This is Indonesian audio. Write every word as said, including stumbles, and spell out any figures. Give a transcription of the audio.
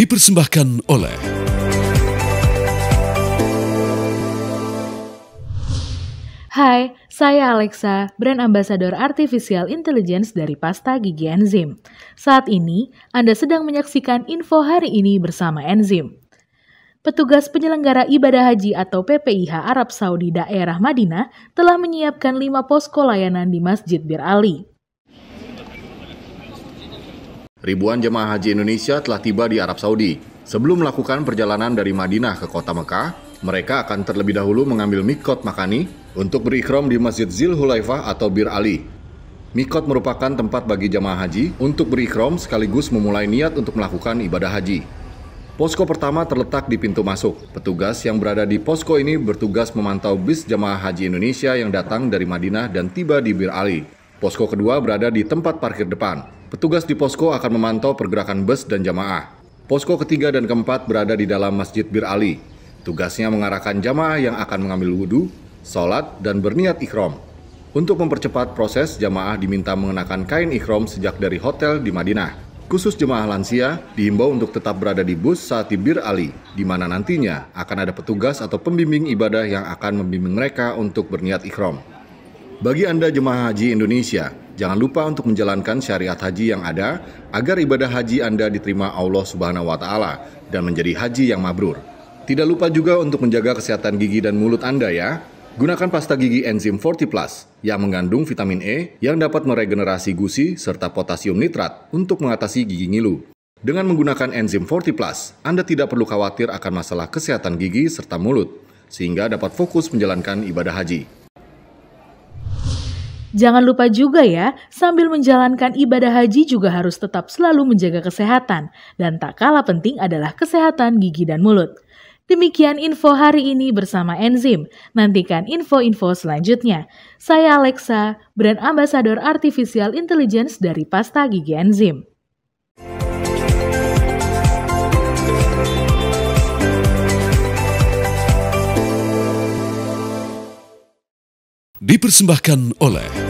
Dipersembahkan oleh Hai, saya Alexa, brand ambassador Artificial Intelligence dari pasta gigi Enzim. Saat ini, Anda sedang menyaksikan info hari ini bersama Enzim. Petugas penyelenggara ibadah haji atau P P I H Arab Saudi daerah Madinah telah menyiapkan lima posko layanan di Masjid Bir Ali. Ribuan jemaah haji Indonesia telah tiba di Arab Saudi. Sebelum melakukan perjalanan dari Madinah ke kota Mekah, mereka akan terlebih dahulu mengambil mikot makani untuk berikhram di Masjid Zil Hulaifah atau Bir Ali. Mikot merupakan tempat bagi jemaah haji untuk berikhram sekaligus memulai niat untuk melakukan ibadah haji. Posko pertama terletak di pintu masuk. Petugas yang berada di posko ini bertugas memantau bis jemaah haji Indonesia yang datang dari Madinah dan tiba di Bir Ali. Posko kedua berada di tempat parkir depan. Petugas di posko akan memantau pergerakan bus dan jamaah. Posko ketiga dan keempat berada di dalam Masjid Bir Ali. Tugasnya mengarahkan jamaah yang akan mengambil wudhu, sholat, dan berniat ikhram. Untuk mempercepat proses, jamaah diminta mengenakan kain ikhram sejak dari hotel di Madinah. Khusus jemaah lansia dihimbau untuk tetap berada di bus saat di Bir Ali, di mana nantinya akan ada petugas atau pembimbing ibadah yang akan membimbing mereka untuk berniat ikhram. Bagi Anda jemaah haji Indonesia, jangan lupa untuk menjalankan syariat haji yang ada agar ibadah haji Anda diterima Allah Subhanahu wa Ta'ala dan menjadi haji yang mabrur. Tidak lupa juga untuk menjaga kesehatan gigi dan mulut Anda ya. Gunakan pasta gigi Enzim empat puluh plus yang mengandung vitamin E yang dapat meregenerasi gusi serta potasium nitrat untuk mengatasi gigi ngilu. Dengan menggunakan Enzim empat puluh plus, Anda tidak perlu khawatir akan masalah kesehatan gigi serta mulut, sehingga dapat fokus menjalankan ibadah haji. Jangan lupa juga ya, sambil menjalankan ibadah haji juga harus tetap selalu menjaga kesehatan. Dan tak kalah penting adalah kesehatan gigi dan mulut. Demikian info hari ini bersama Enzim. Nantikan info-info selanjutnya. Saya Alexa, brand ambassador Artificial Intelligence dari pasta gigi Enzim. Dipersembahkan oleh